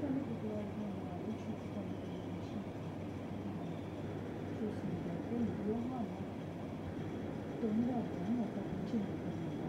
చూడండి గుడ్డివాడిగా ఉన్నవాడు చూపుకొని గురించి చూసినట్లయితే యోహాను 9వ అధ్యాయం 1 నుంచి 3.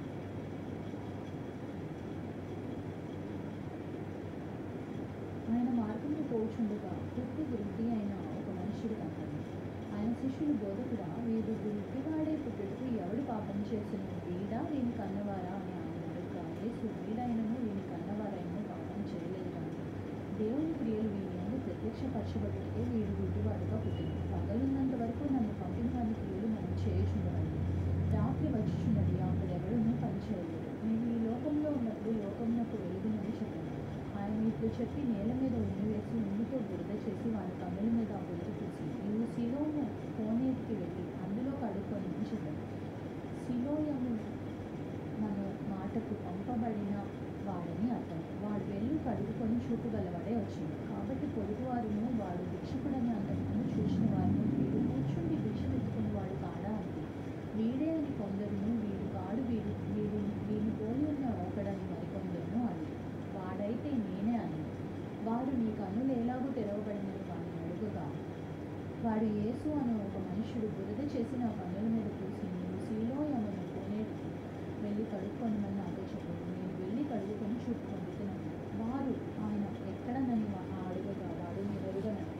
ఆయన మార్గంలో పోచుండగా పుట్టి గుడ్డి అయిన ఒక మనుషుడు కనపడి ఆయన శిష్యులు బోధకుడా వీడు గుడ్డివాడే పుట్టుటకు ఎవడు పాపం చేసిన వీడా వీని కన్నవారా అని ఆయన అడుగుగా యేసు వీడైనను వీని కన్నవారైనను పాపం చేయలేదు కానీ దేవుని క్రియలు వీని అందు ప్రత్యక్షపరచబడితే వీడు గుడ్డివాడుగా పుట్టింది. పగలున్నంత వరకు నన్ను పంపిన వాని క్రియలు మనం చేయుచుండవాలి. రాత్రి వచ్చుచున్నది అప్పుడెవడనూ పని చేయలేదు. నేను ఈ లోకంలో ఉన్నప్పుడు లోకమునకు వెలుగునని చెప్పాను. ఆయన ఇప్పుడు చెప్పి నేల మీద ఉన్ని వేసి ఉన్నితో బురద చేసి వాని కన్నుల మీద ఆ బురద పూసి నీవు సిలోను కోనేటికి వెళ్ళి అందులో కడుక్కొని అని చెప్పాడు. సిలోయము మన మాటకు పంపబడిన వాడని అర్థం. వాడు వెళ్ళి కడుక్కొని చూపు గలవాడే వచ్చింది. కాబట్టి పొరుగువారును వాడు భిక్షకుడని అంతకుముందు చూసిన వారిని వీడు కూర్చుండి భిక్ష పెట్టుకుని వాడు కాడా అంది. వీడే అని కొందరును వీడు కాడు వీడిని పోలి ఉన్న ఒకడని మరికొందరును అది. వాడైతే నేనే అని. వాడు నీ కన్నులు ఎలాగూ తెరవబడినని వాడిని అడుగుగా వాడు యేసు అనే ఒక మనుషుడు బురద చేసి నా కన్నుల మీద పూసి నేను సిలోయమును కోనేటికి వెళ్ళి కడుక్కొనమని నాతో చెప్పాడు. నేను వెళ్ళి కడుక్కొని చూపు పొందుతున్నాను. వారు ఆయన ఎక్కడనని అడుగుగా వాడు నిరుగనని.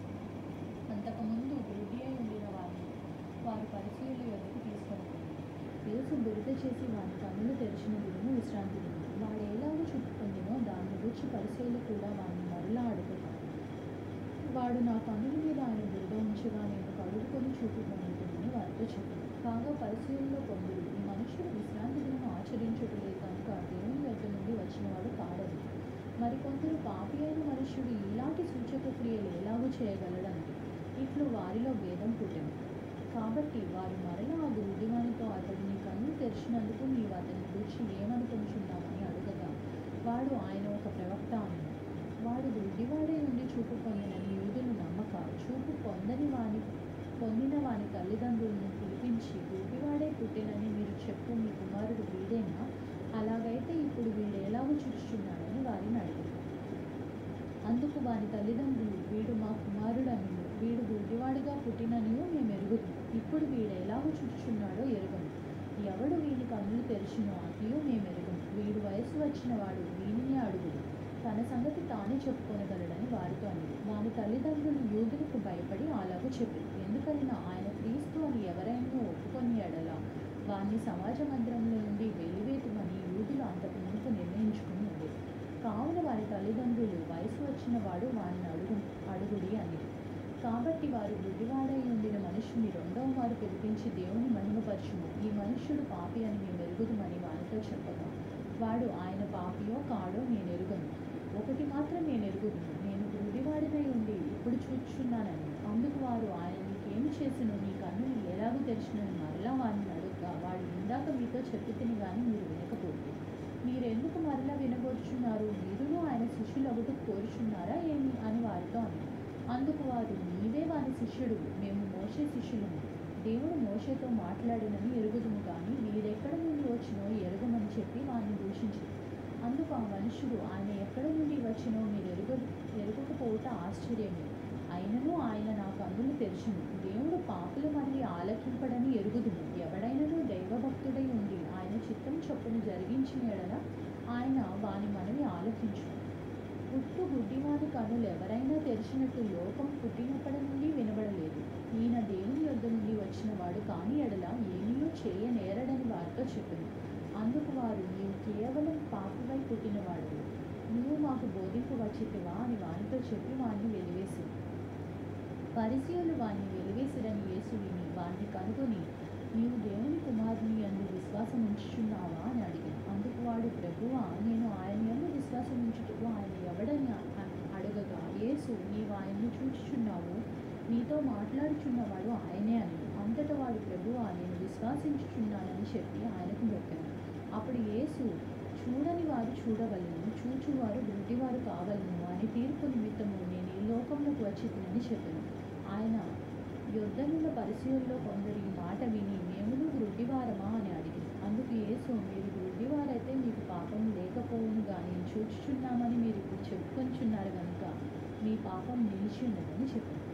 అంతకుముందు గుడ్డి అయి ఉండిన వారిని వారు పరిచయుల యొద్దకు తీసుకొని యేసు బురద చేసి వాని కన్నులు తెరిచిన దినము విశ్రాంతి దినం. వాడు ఎలాగో చూపు పొందినో దాన్ని గురించి పరిచయులు కూడా వాడిని మరలా అడుగుగా వాడు నా కన్నుల మీద ఆయన బురద ఉంచగా నేను కడుక్కొని చూపు పొందుతుందని వారితో చెప్పాను. కాగా పరిచయుల్లో కొందరు ఈ మనుషుడు విశ్రాంతి దినం ఆచరించుటలేదు కనుక దేవుని యొద్ద నుండి వచ్చినవాడు కాడని, మరికొందరు పాపి అయిన మనుష్యుడు ఇలాంటి సూచక క్రియలు ఎలాగూ చేయగలడని ఇట్లు వారిలో భేదం పుట్టింది. కాబట్టి వారు మరలా ఆ గుడ్డివానితో అతడు నీ కన్ను తెరిచినందుకు నీవు అతని గురించి ఏమనుకుంటున్నామని అడగగా వాడు ఆయన ఒక ప్రవక్త అన్నాడు. వాడు గుడ్డివాడే ఉండి చూపు పొందినని యూదులు నమ్మక చూపు పొందిన వాని తల్లిదండ్రులను పిలిపించి గుడ్డివాడే పుట్టినని మీరు చెప్పు మీ కుమారుడు వీడేనా? అలాగైతే ఇప్పుడు వీడు ఎలాగో చూచుచున్నాడని వారిని అడిగారు. అందుకు వారి తల్లిదండ్రులు వీడు మా కుమారుడని వీడు గుడ్డివాడిగా పుట్టిననియో మేము ఎరుగుతాం. ఇప్పుడు వీడు ఎలాగో చూచుచున్నాడో ఎరుగము. ఎవడు వీని కన్నులు తెరిచినో అదియో మేము ఎరుగము. వీడు వయసు వచ్చిన వాడు వీనినే అడుగుడు. తన సంగతి తానే చెప్పుకొనగలడని వారితో అన్నది. వాని తల్లిదండ్రులు యూదులకు భయపడి అలాగూ చెప్పారు. ఎందుకైనా ఆయన క్రీస్తు అని ఎవరైనా ఒప్పుకొని ఎడల వారిని సమాజ మందిరంలో నుండి వెలివేతుమని యూదులు అంతకు ముందు నిర్ణయించుకుని ఉండేది. కావున వారి తల్లిదండ్రులు వయసు వచ్చిన వాడు వారిని అడుగుడి అని. కాబట్టి వారు గుడ్డివాడై ఉండిన మనుషుని రెండవ వారు పిలిపించి దేవుని మహిమపరచుము, ఈ మనుష్యుడు పాపి అని మేము ఎరుగుదుమని వారితో చెప్పగా వాడు ఆయన పాపియో కాడో నేను ఎరుగను. ఒకటి మాత్రం నేను ఎరుగుదును, నేను గుడ్డివాడినై ఉండి ఇప్పుడు చూచుచున్నానని. అందుకు వారు ఆయన నీకేమి చేసినో నీ కన్నులు ఎలాగూ తెరిచినని మరలా వారిని అడుగుగా వాడు ఇందాక మీతో చెప్పితిని కానీ మీరు వినకపోతే మీరెందుకు మరలా వినగొచ్చున్నారు? మీరును ఆయన శిష్యులు ఒకటి కోరుచున్నారా ఏమి అని వారితో అన్నారు. అందుకు వారు నీవే వారి శిష్యుడు, మేము మోషే శిష్యులము. దేవుడు మోషేతో మాట్లాడినని ఎరుగుదుము కానీ వీడెక్కడ నుండి వచ్చినో ఎరుగమని చెప్పి వారిని దూషించారు. అందుకు ఆ మనుషుడు ఆయన ఎక్కడ నుండి వచ్చినో మీరు ఎరుగకపోవట ఆశ్చర్యమే. అయినను ఆయన నా కన్నులు తెరిచును. దేవుడు పాపులు మళ్ళీ ఆలకింపడని ఎరుగుదుము. ఎవడైనను దైవభక్తుడై ఉండి ఆయన చిత్తం చొప్పున జరిగించిన ఎడల ఆయన వాని మనవి ఆలకించు. పుట్టు గుడ్డివాని కన్నులు ఎవరైనా తెరిచినట్టు లోకం పుట్టినప్పటి నుండి వినబడలేదు. ఈయన దేవుని యొద్ద నుండి వచ్చిన వాడు కాని ఎడల ఏమీయూ చేయనేరడని వారితో చెప్పింది. అందుకు వారు నీవు కేవలం పాపివై పుట్టినవాడు, నువ్వు మాకు బోధింపు వచ్చితివా అని వానితో చెప్పి వాడిని వెలివేసి పరిసయ్యులు వాడిని వెలివేసిరని యేసు విని వాడిని కనుగొని నీవు దేవుని కుమారుని యందు విశ్వాసం ఉంచుచున్నావా అని అడిగాను. అందుకు వాడు ప్రభువా నేను ఆయన యందు విశ్వాసం ఉంచుటకు ఆయన ఎవడని అడగగా యేసు నీవు ఆయన్ని చూచుచున్నావు, నీతో మాట్లాడుచున్నవాడు ఆయనే అని. అంతటా వాడు ప్రభువా నేను విశ్వాసించుచున్నానని చెప్పి ఆయనకు మొక్కాను. అప్పుడు యేసు చూడని వారు చూడవలను, చూచువారు గుడ్డివారు కావలను అని తీర్పు నిమిత్తము నేను ఈ లోకంలోకి వచ్చిందని చెప్పాను. ఆయన యొద్దనున్న పరిసయ్యుల్లో కొందరు ఈ మాట విని మేమును గుడ్డివారమా అని అడిగారు. అందుకు యేసు మీరు గుడ్డివారైతే మీకు పాపం లేకపోవును గాని చూచుచు నడుచుచున్నామని మీరు ఇప్పుడు చెప్పుకొంచున్నారు గనుక మీ పాపం నిలిచి ఉండదని చెప్పారు.